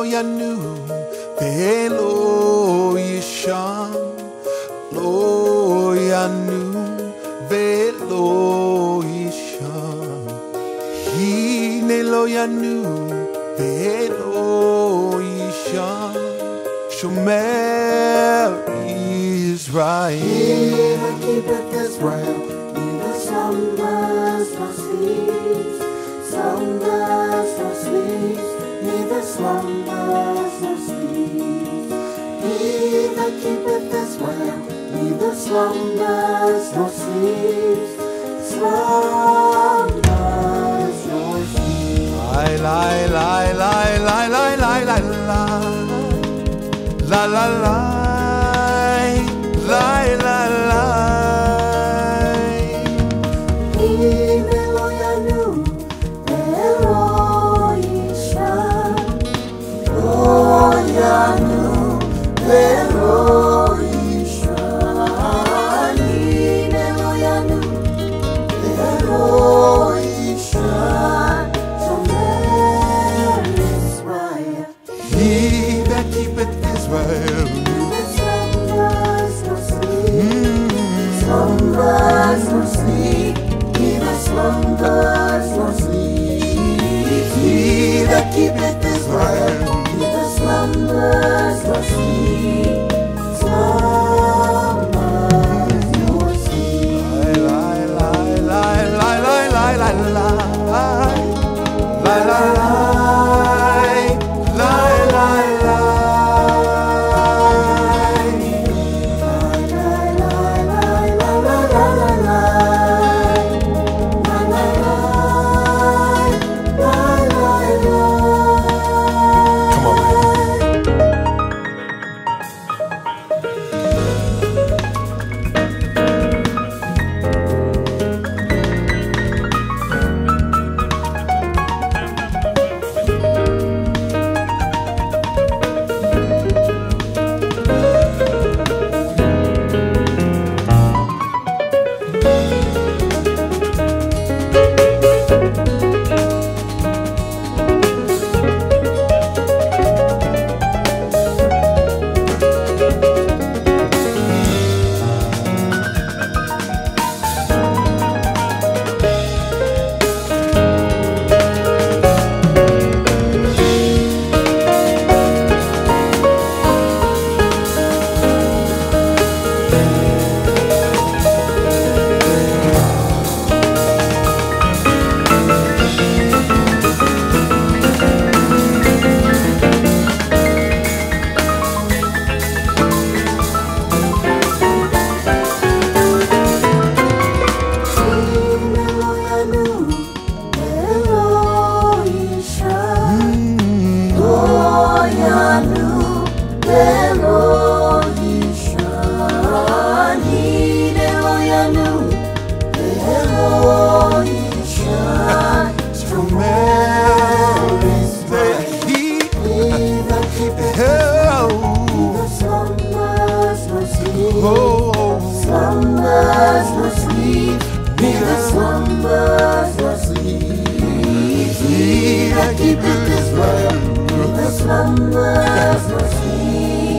Yanum, Velo Yisham, Lo Yanum, Velo Yisham, Hine lo Yanum, Velo Yisham, Shomer Israel. He that keepeth Israel, neither slumbers nor sleeps, slumbers nor sleeps, neither slumbers nor sleeps. He that keepeth Israel, neither slumbers nor sleeps, slumbers nor sleeps. Lie, lie, lie, lie, lie, lie, lie, lie, lie. La la la, la la la. Hine lo Yanum, Velo Yisham, Lo Yanum, Velo Yisham. Hine lo Yanum, Velo Yisham, Shomer Israel. He that keepeth Israel, Slumbers nor sleep, neither slumbers nor sleep. He that keepeth Israel, neither slumbers nor sleep, slumbers nor sleep. lie, lie, lie, lie, lie, lie, lie, lie, lie, lie, lie, lie, lie. Slumbers nor sleep, neither slumbers nor sleep. He that keepeth Israel, neither slumbers nor sleep,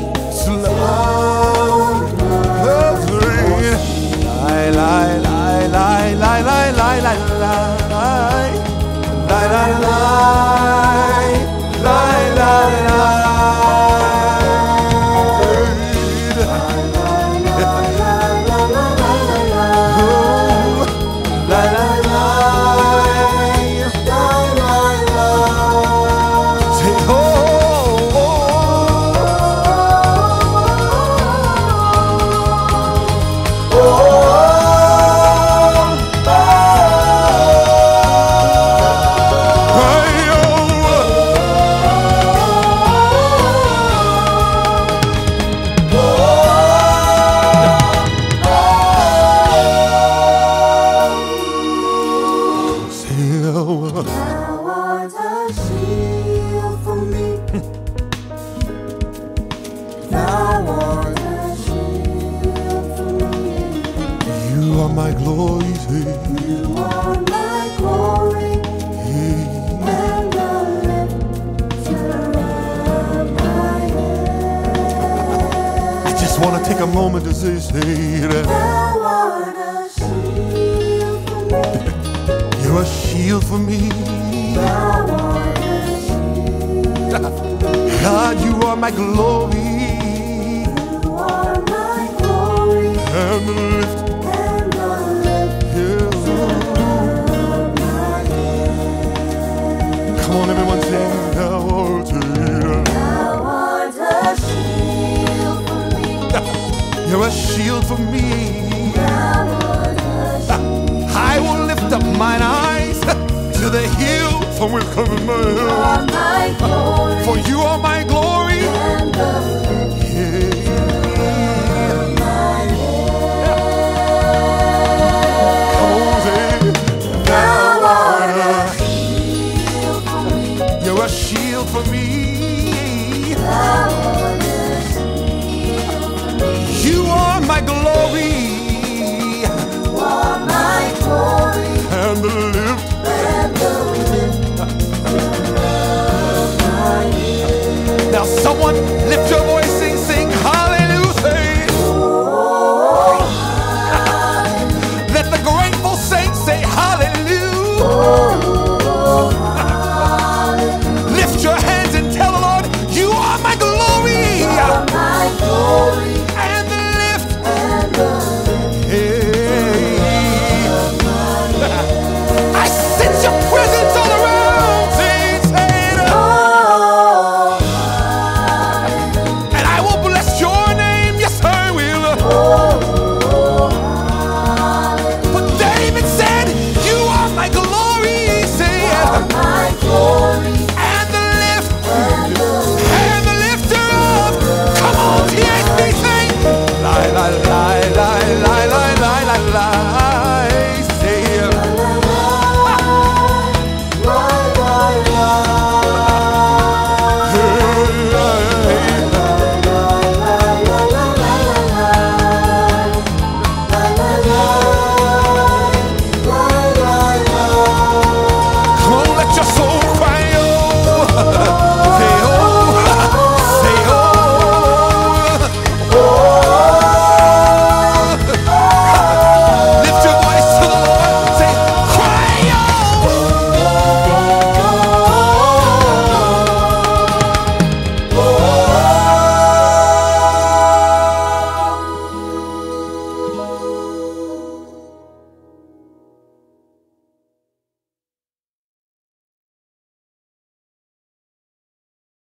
slumbers nor sleep. Lie, lie, lie, lie, lie, lie, lie, lie, lie, lie, lie, lie, lie, lie, lie. Thou art a shield for me. Thou art a shield for me. You are my glory, You are my glory and the lifter Just want to take a moment to say that Thou art a shield for me. you're a shield for me. Thou art a shield for me. God, you are my glory You are my glory and the lift. and the lift of my head. Come on, everyone, sing. Thou art a Thou art a shield for me. You're a shield for me. Thou art a shield. I will lift up mine eyes to the hill from which cometh my You are help. my glory For you are my glory.